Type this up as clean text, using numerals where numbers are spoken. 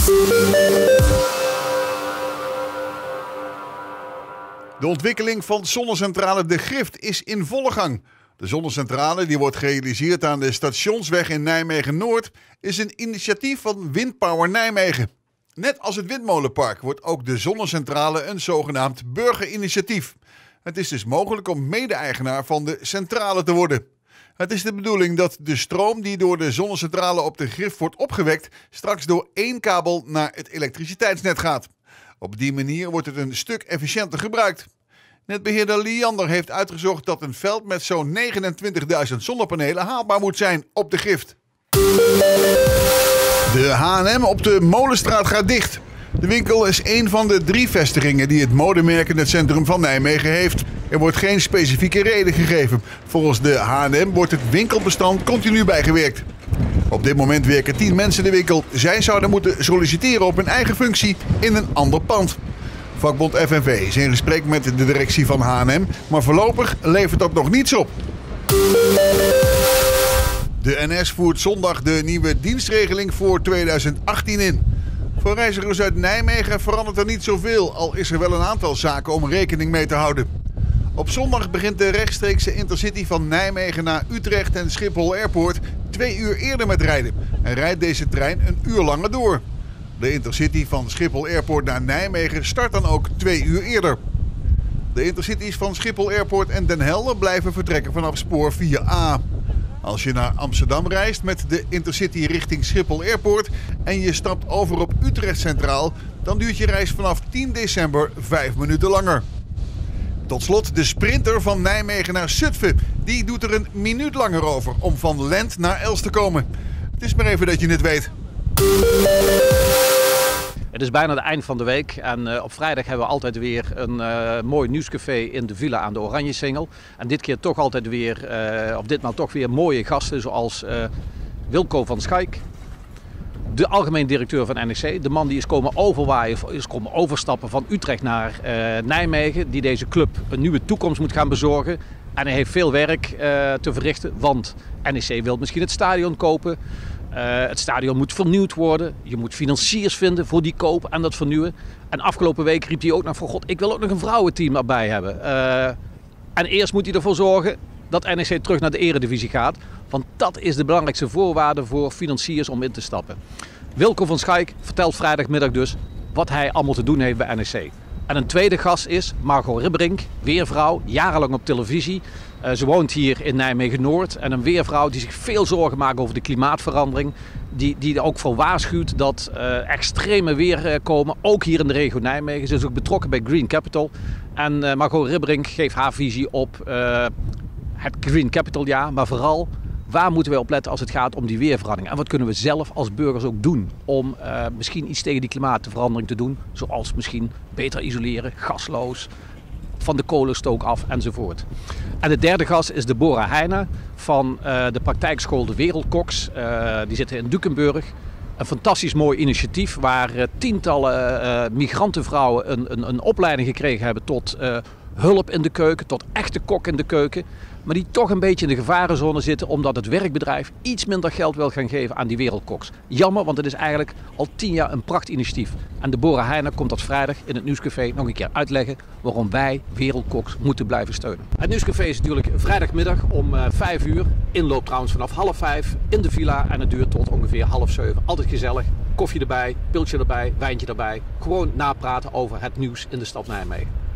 De ontwikkeling van zonnecentrale De Grift is in volle gang. De zonnecentrale, die wordt gerealiseerd aan de Stationsweg in Nijmegen-Noord, is een initiatief van Windpower Nijmegen. Net als het windmolenpark wordt ook de zonnecentrale een zogenaamd burgerinitiatief. Het is dus mogelijk om mede-eigenaar van de centrale te worden. Het is de bedoeling dat de stroom die door de zonnecentrale op De Grift wordt opgewekt straks door één kabel naar het elektriciteitsnet gaat. Op die manier wordt het een stuk efficiënter gebruikt. Netbeheerder Liander heeft uitgezocht dat een veld met zo'n 29.000 zonnepanelen haalbaar moet zijn op De Grift. De H&M op de Molenstraat gaat dicht. De winkel is een van de 3 vestigingen die het modemerk in het centrum van Nijmegen heeft. Er wordt geen specifieke reden gegeven. Volgens de H&M wordt het winkelbestand continu bijgewerkt. Op dit moment werken 10 mensen in de winkel. Zij zouden moeten solliciteren op hun eigen functie in een ander pand. Vakbond FNV is in gesprek met de directie van H&M, maar voorlopig levert dat nog niets op. De NS voert zondag de nieuwe dienstregeling voor 2018 in. Voor reizigers uit Nijmegen verandert er niet zoveel, al is er wel een aantal zaken om rekening mee te houden. Op zondag begint de rechtstreekse Intercity van Nijmegen naar Utrecht en Schiphol Airport 2 uur eerder met rijden en rijdt deze trein een uur langer door. De Intercity van Schiphol Airport naar Nijmegen start dan ook 2 uur eerder. De Intercities van Schiphol Airport en Den Helder blijven vertrekken vanaf spoor 4A. Als je naar Amsterdam reist met de Intercity richting Schiphol Airport en je stapt over op Utrecht Centraal, dan duurt je reis vanaf 10 december 5 minuten langer. Tot slot de sprinter van Nijmegen naar Zutphen. Die doet er een minuut langer over om van Lent naar Els te komen. Het is maar even dat je het weet. Het is bijna het eind van de week en op vrijdag hebben we altijd weer een mooi nieuwscafé in de Villa aan de Oranjesingel. En dit keer toch altijd weer, of ditmaal toch weer mooie gasten zoals Wilco van Schaik, de algemeen directeur van NEC. De man die is komen overwaaien, is komen overstappen van Utrecht naar Nijmegen. Die deze club een nieuwe toekomst moet gaan bezorgen. En hij heeft veel werk te verrichten, want NEC wil misschien het stadion kopen. Het stadion moet vernieuwd worden. Je moet financiers vinden voor die koop en dat vernieuwen. En afgelopen week riep hij ook nog van God, ik wil ook nog een vrouwenteam erbij hebben. En eerst moet hij ervoor zorgen dat NEC terug naar de eredivisie gaat. Want dat is de belangrijkste voorwaarde voor financiers om in te stappen. Wilco van Schaik vertelt vrijdagmiddag dus wat hij allemaal te doen heeft bij NEC. En een tweede gast is Margot Ribberink, weervrouw, jarenlang op televisie. Ze woont hier in Nijmegen-Noord en een weervrouw die zich veel zorgen maakt over de klimaatverandering. Die er ook voor waarschuwt dat extreme weer komen, ook hier in de regio Nijmegen. Ze is ook betrokken bij Green Capital. En Margot Ribberink geeft haar visie op het Green Capital jaar, maar vooral waar moeten wij op letten als het gaat om die weerverandering? En wat kunnen we zelf als burgers ook doen om misschien iets tegen die klimaatverandering te doen? Zoals misschien beter isoleren, gasloos, van de kolenstook af enzovoort. En de derde gast is Deborah Heijnen van de praktijkschool De Wereldkoks. Die zitten in Dukenburg. Een fantastisch mooi initiatief waar tientallen migrantenvrouwen een opleiding gekregen hebben tot hulp in de keuken, tot echte kok in de keuken. Maar die toch een beetje in de gevarenzone zitten omdat het werkbedrijf iets minder geld wil gaan geven aan die wereldkoks. Jammer, want het is eigenlijk al 10 jaar een prachtinitiatief. En Deborah Heijnen komt dat vrijdag in het Nieuwscafé nog een keer uitleggen waarom wij wereldkoks moeten blijven steunen. Het Nieuwscafé is natuurlijk vrijdagmiddag om 5 uur. Inloop trouwens vanaf 4:30 in de villa en het duurt tot ongeveer 6:30. Altijd gezellig. Koffie erbij, piltje erbij, wijntje erbij. Gewoon napraten over het nieuws in de stad Nijmegen.